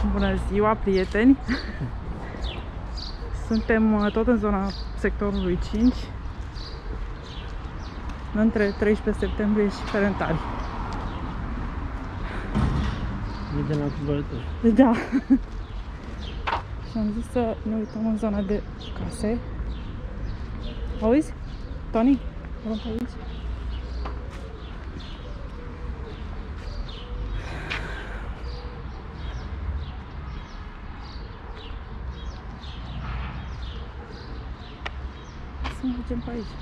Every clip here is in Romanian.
Bună ziua, prieteni! Suntem tot în zona sectorului 5, între 13 septembrie și Ferentari. De la cumpărători. Da. Și am zis să ne uităm în zona de case. Auzi? Tony? Vrem pe aici? Să mergem pe aici.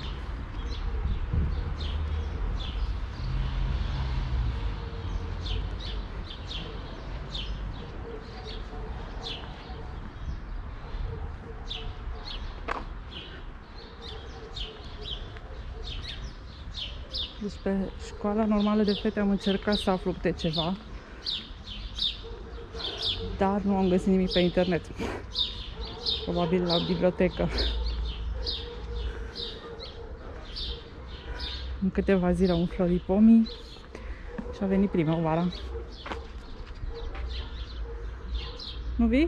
Despre școala normală de fete am încercat să aflu câte ceva, dar nu am găsit nimic pe internet. Probabil la bibliotecă. În câteva zile au înflorit pomii și a venit primăvara. Nu vii?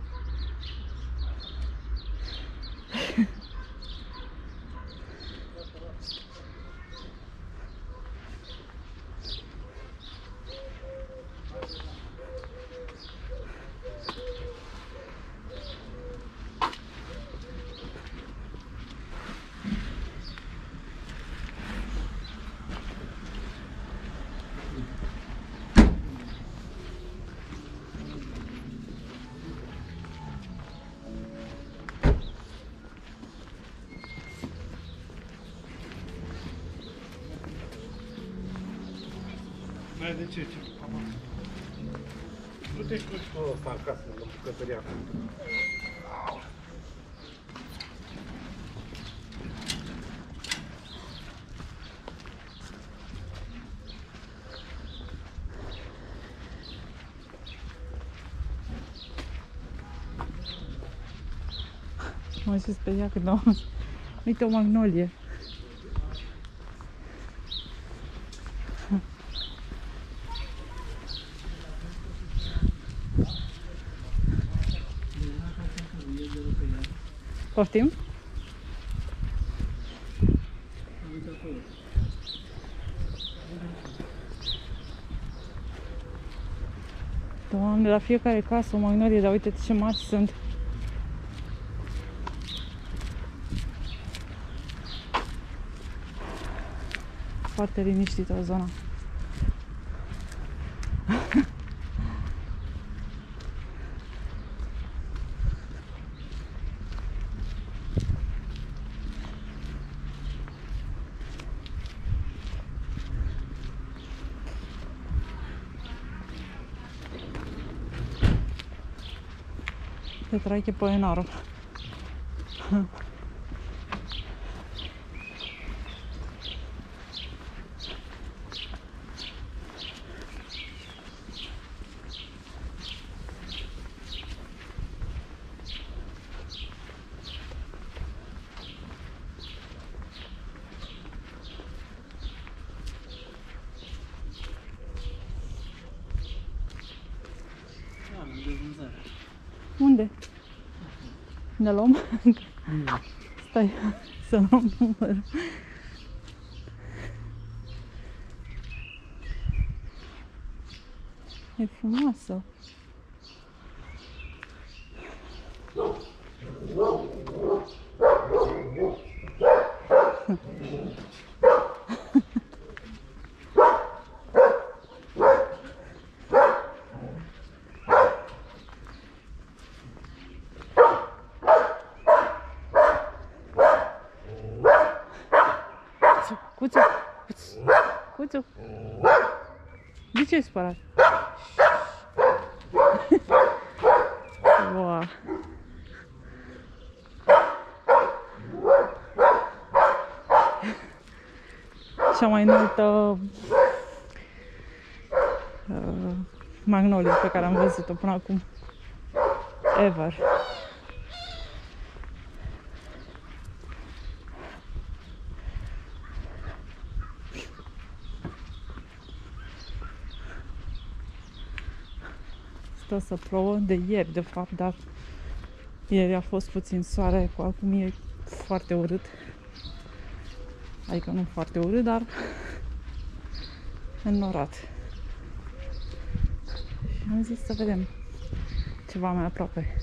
Mai de ce? Nu te știi cu ăsta acasă, la bucătăria. M-am și speriat când am... Uite o magnolie. Poftim? Doamne, la fiecare casă o magnolie, dar uite ce mari sunt. Foarte liniștită o zona. Petrache Poenaru. Unde? Ne luăm? Stai, să luăm numărul. E frumoasă. Cuțu, Cuțu, de ce ai spărat? Wow. Cea mai înaltă magnolie pe care am văzut-o până acum. Ever. așteptă să plouă de ieri, de fapt, dar ieri a fost puțin soare, cu acum e foarte urât. Adică nu foarte urât, dar înnorat. Și am zis să vedem ceva mai aproape.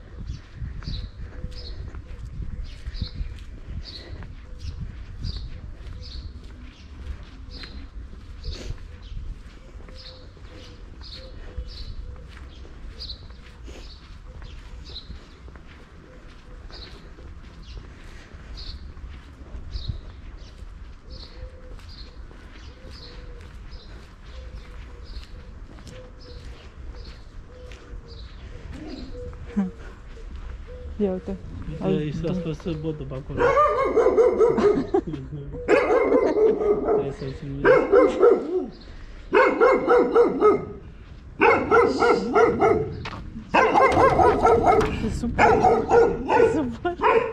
Ia uite. I s-a scos botul pe acolo. Trebuie să-l filmezi. Se supără. Se supără.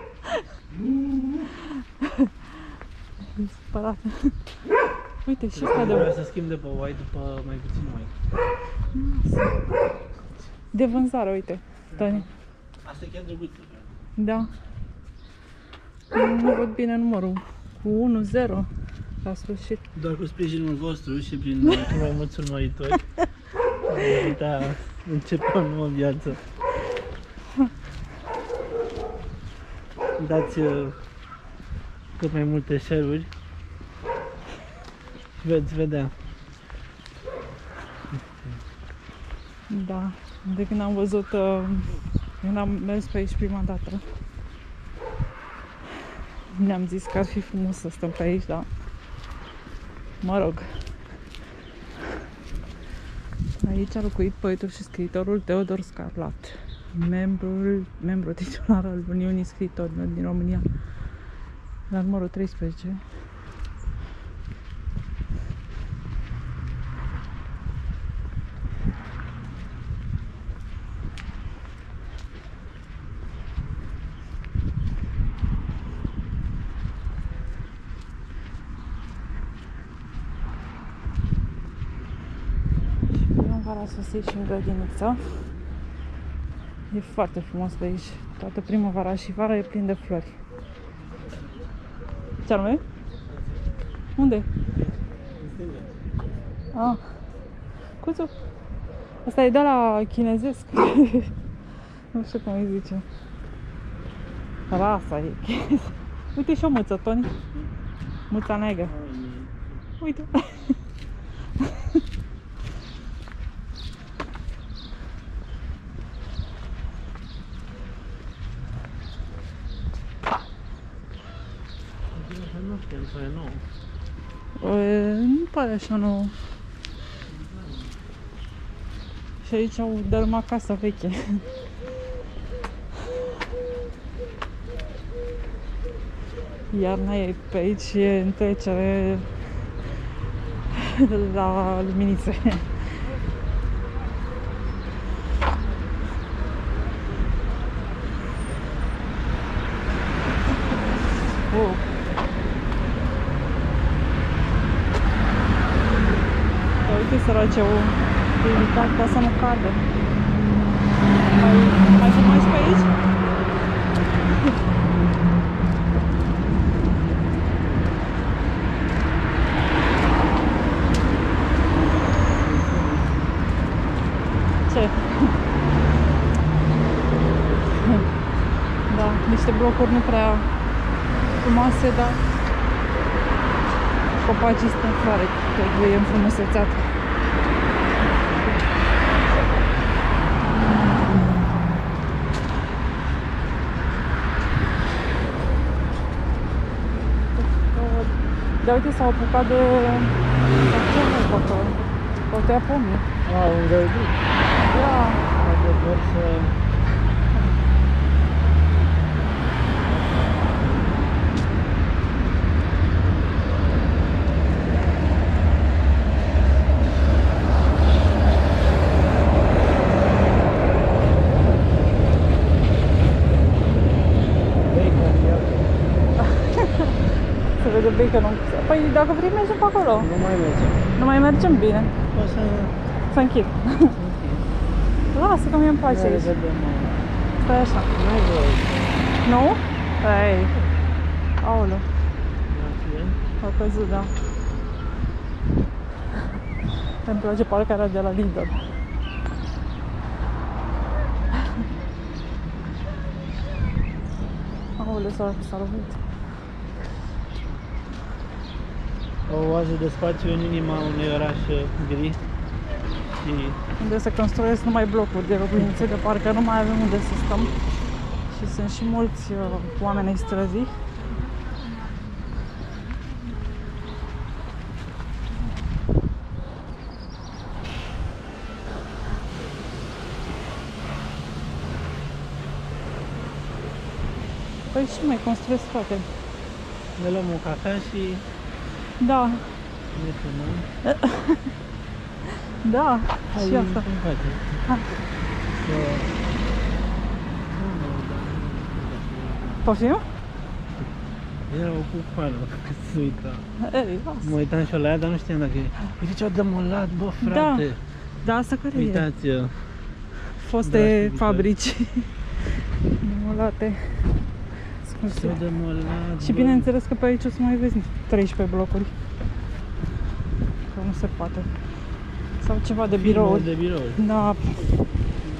E supărat. Uite, și ăsta de... Vreau să schimb de pe white după mai puțin white. De vânzare, uite. Tony. Asta e chiar drăguț. Da. Nu văd bine numărul. Cu 1-0 la sfârșit. Doar cu sprijinul vostru și prin mai mulți urmăritori am putea începe o nouă viață. Dați cât mai multe share-uri și veți vedea. Da. De când am văzut, când am mers pe aici prima dată, ne-am zis că ar fi frumos să stăm pe aici, dar mă rog. Aici a locuit poetul și scriitorul Teodor Scarlat, membru titular al Uniunii Scriitorilor din România, la numărul 13. A sosit și în grădiniță. E foarte frumos pe aici. Toată primăvara și vara e plin de flori. Ce anume? Unde? Ah. Cuțu? Asta e de la chinezesc. Nu știu cum îi zice. Rasa e chineză. Uite și o mâță, Toni. Mâța neagră. Uite. Nu pare așa nouă. Și aici au dărâmat casa veche. Iarna e pe aici și e în trecere la luminițe. Uite sărace, au ridicat ca să nu cadă. Mai filmai și pe aici? Ce? Da, niște blocuri nu prea frumoase, dar copacii sunt în floare, trebuie înfrumusețat. Dar uite, s-au apucat de... Ce nu e acolo? O tăia pomii. Un gălbit. Da. Adevăr să... De baconul. Păi dacă vrei mergem pe acolo. Nu mai mergem. Nu mai mergem bine. O să... Să închid. Lasă că mie îmi place aici. Stai așa. Nu? Ei. Aoleu. A căzut, da. Îmi place parcarea de la Lidl. Aoleu, s-a lovit. O oază de spațiu în inima unui oraș gri și Unde se construiesc numai blocuri de locuințe, de parcă nu mai avem unde să stăm. Și sunt și mulți oameni ai străzii. Păi și mai construiesc toate. ne luăm o cafea și Da, ne filmăm. da, și Hai, asta. cum face? Hai. Poftim? Era o cucoană, că se uita. Ei, lasă. Mă uitam și eu la ea, dar nu știam dacă e. Uite ce-o demolat, bă, frate. Da, asta care e? Uitați, Foste dragi fabrici demolate. s-o demolat, Și bă. bineînțeles că pe aici o să mai vezi 13 blocuri. Că nu se poate. Sau ceva de birouri. De birouri. Da,